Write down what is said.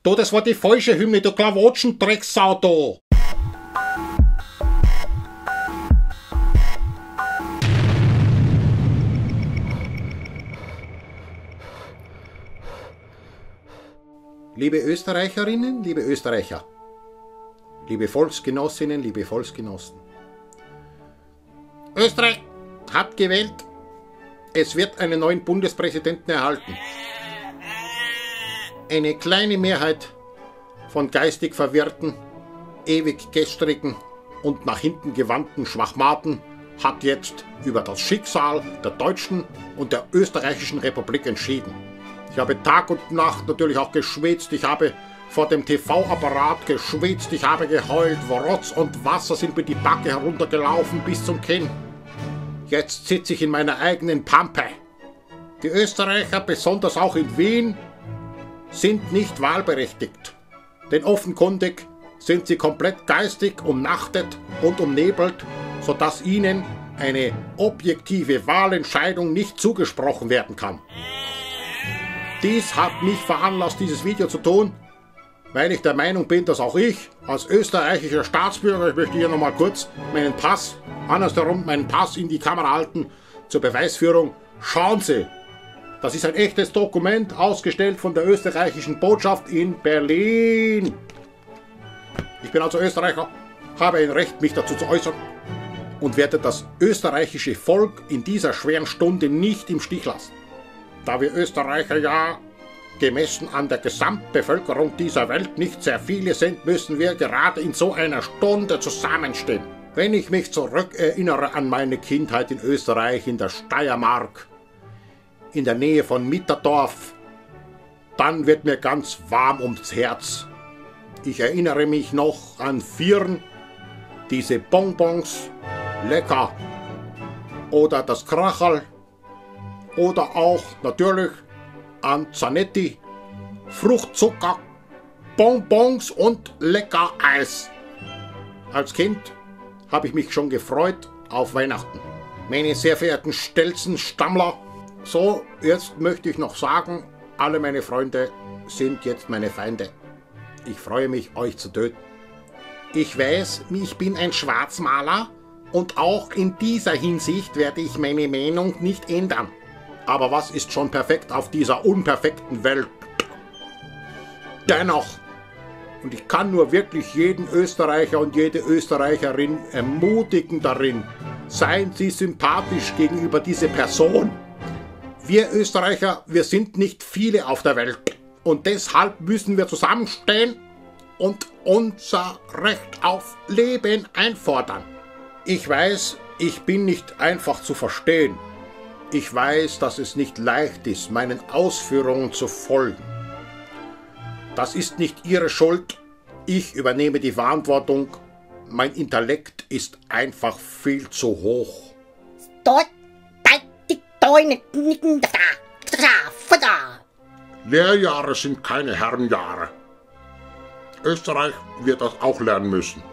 Du, das war die falsche Hymne, du Klawotschen-Drecksau, du. Liebe Österreicherinnen, liebe Österreicher, liebe Volksgenossinnen, liebe Volksgenossen. Österreich hat gewählt. Es wird einen neuen Bundespräsidenten erhalten. Eine kleine Mehrheit von geistig verwirrten, ewig gestrigen und nach hinten gewandten Schwachmaten hat jetzt über das Schicksal der deutschen und der österreichischen Republik entschieden. Ich habe Tag und Nacht natürlich auch geschwitzt, ich habe vor dem TV-Apparat geschwitzt, ich habe geheult, Rotz und Wasser sind mir die Backe heruntergelaufen bis zum Kinn. Jetzt sitze ich in meiner eigenen Pampe. Die Österreicher, besonders auch in Wien, sind nicht wahlberechtigt. Denn offenkundig sind sie komplett geistig umnachtet und umnebelt, sodass ihnen eine objektive Wahlentscheidung nicht zugesprochen werden kann. Dies hat mich veranlasst, dieses Video zu tun, weil ich der Meinung bin, dass auch ich als österreichischer Staatsbürger, ich möchte hier nochmal kurz meinen Pass, andersherum meinen Pass in die Kamera halten, zur Beweisführung. Schauen Sie, das ist ein echtes Dokument, ausgestellt von der österreichischen Botschaft in Berlin. Ich bin also Österreicher, habe ein Recht, mich dazu zu äußern und werde das österreichische Volk in dieser schweren Stunde nicht im Stich lassen. Da wir Österreicher ja gemessen an der Gesamtbevölkerung dieser Welt nicht sehr viele sind, müssen wir gerade in so einer Stunde zusammenstehen. Wenn ich mich zurückerinnere an meine Kindheit in Österreich, in der Steiermark, in der Nähe von Mitterdorf, dann wird mir ganz warm ums Herz. Ich erinnere mich noch an Vieren, diese Bonbons, lecker, oder das Kracherl, oder auch natürlich an Zanetti, Fruchtzucker, Bonbons und lecker Eis. Als Kind habe ich mich schon gefreut auf Weihnachten. Meine sehr verehrten Stelzen-Stammler, so, jetzt möchte ich noch sagen, alle meine Freunde sind jetzt meine Feinde. Ich freue mich, euch zu töten. Ich weiß, ich bin ein Schwarzmaler und auch in dieser Hinsicht werde ich meine Meinung nicht ändern. Aber was ist schon perfekt auf dieser unperfekten Welt? Dennoch, und ich kann nur wirklich jeden Österreicher und jede Österreicherin ermutigen darin, seien Sie sympathisch gegenüber dieser Person. Wir Österreicher, wir sind nicht viele auf der Welt und deshalb müssen wir zusammenstehen und unser Recht auf Leben einfordern. Ich weiß, ich bin nicht einfach zu verstehen. Ich weiß, dass es nicht leicht ist, meinen Ausführungen zu folgen. Das ist nicht Ihre Schuld. Ich übernehme die Verantwortung. Mein Intellekt ist einfach viel zu hoch. Lehrjahre sind keine Herrenjahre. Österreich wird das auch lernen müssen.